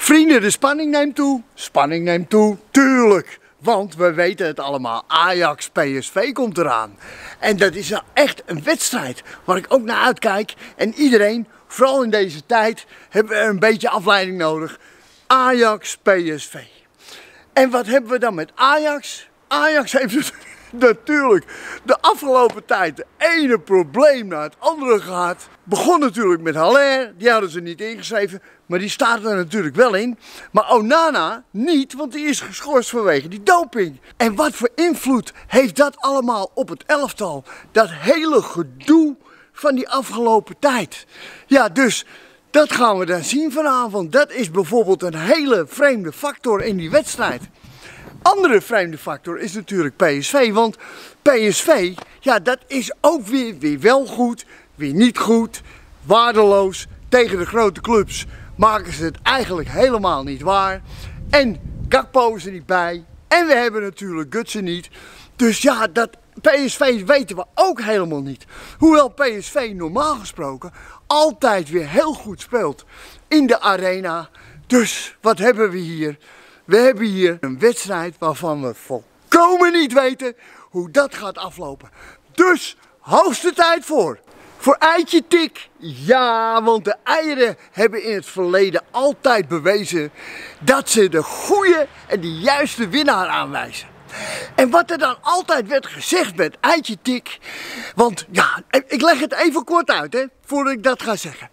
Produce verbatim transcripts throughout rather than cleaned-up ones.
Vrienden, de spanning neemt toe. Spanning neemt toe, tuurlijk. Want we weten het allemaal, Ajax P S V komt eraan. En dat is nou echt een wedstrijd waar ik ook naar uitkijk. En iedereen, vooral in deze tijd, hebben we een beetje afleiding nodig. Ajax P S V. En wat hebben we dan met Ajax? Ajax heeft het natuurlijk de afgelopen tijd de ene probleem na het andere gehad. Begon natuurlijk met Haller, die hadden ze niet ingeschreven, maar die staat er natuurlijk wel in. Maar Onana niet, want die is geschorst vanwege die doping. En wat voor invloed heeft dat allemaal op het elftal? Dat hele gedoe van die afgelopen tijd. Ja, dus dat gaan we dan zien vanavond. Dat is bijvoorbeeld een hele vreemde factor in die wedstrijd. Andere vreemde factor is natuurlijk P S V, want P S V, ja, dat is ook weer, weer wel goed, weer niet goed, waardeloos. Tegen de grote clubs maken ze het eigenlijk helemaal niet waar. En Gakpo is er niet bij. En we hebben natuurlijk Gutsen niet. Dus ja, dat P S V weten we ook helemaal niet. Hoewel P S V normaal gesproken altijd weer heel goed speelt in de arena. Dus wat hebben we hier? We hebben hier een wedstrijd waarvan we volkomen niet weten hoe dat gaat aflopen. Dus hoogste tijd voor. Voor eitje tik. Ja, want de eieren hebben in het verleden altijd bewezen dat ze de goede en de juiste winnaar aanwijzen. En wat er dan altijd werd gezegd met eitje tik. Want ja, ik leg het even kort uit, hè, voordat ik dat ga zeggen.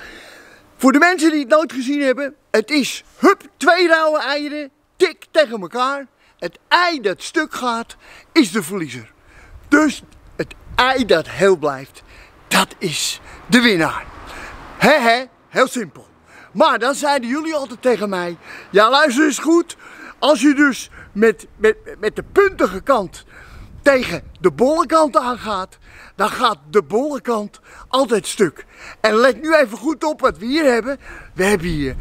Voor de mensen die het nooit gezien hebben, het is hup, twee rauwe eieren, tik tegen elkaar. Het ei dat stuk gaat, is de verliezer. Dus het ei dat heel blijft, dat is de winnaar. He he, heel simpel. Maar dan zeiden jullie altijd tegen mij, ja luister eens goed, als je dus met, met, met de puntige kant tegen de bolle kant aangaat, dan gaat de bolle kant altijd stuk. En let nu even goed op wat we hier hebben. We hebben hier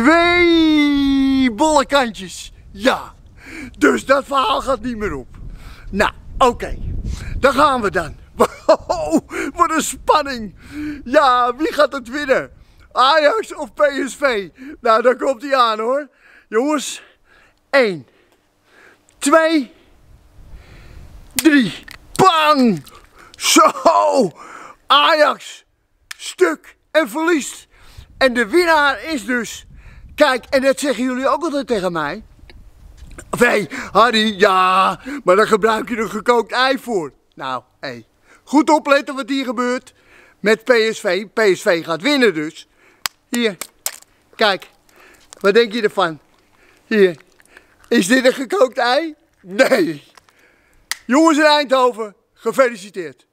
twee bolle kantjes. Ja, dus dat verhaal gaat niet meer op. Nou, oké, okay. Dan gaan we dan. Wow, wat een spanning. Ja, wie gaat het winnen? Ajax of P S V? Nou, daar komt hij aan hoor. Jongens, één, twee, drie. Bang! Zo! Ajax stuk en verliest. En de winnaar is dus... Kijk, en dat zeggen jullie ook altijd tegen mij. Of hé, hey, Harry, ja, maar daar gebruik je een gekookt ei voor. Nou, hé. Hey. Goed opletten wat hier gebeurt met P S V. P S V gaat winnen dus. Hier, kijk. Wat denk je ervan? Hier. Is dit een gekookt ei? Nee. Jongens in Eindhoven, gefeliciteerd.